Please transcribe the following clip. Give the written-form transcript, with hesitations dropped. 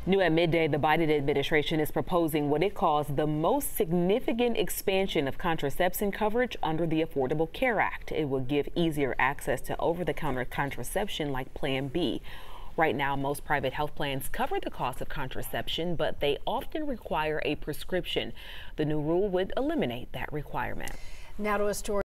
New at midday, the Biden administration is proposing what it calls the most significant expansion of contraception coverage under the Affordable Care Act. It will give easier access to over-the-counter contraception like Plan B. Right now, most private health plans cover the cost of contraception, but they often require a prescription. The new rule would eliminate that requirement. Now to a story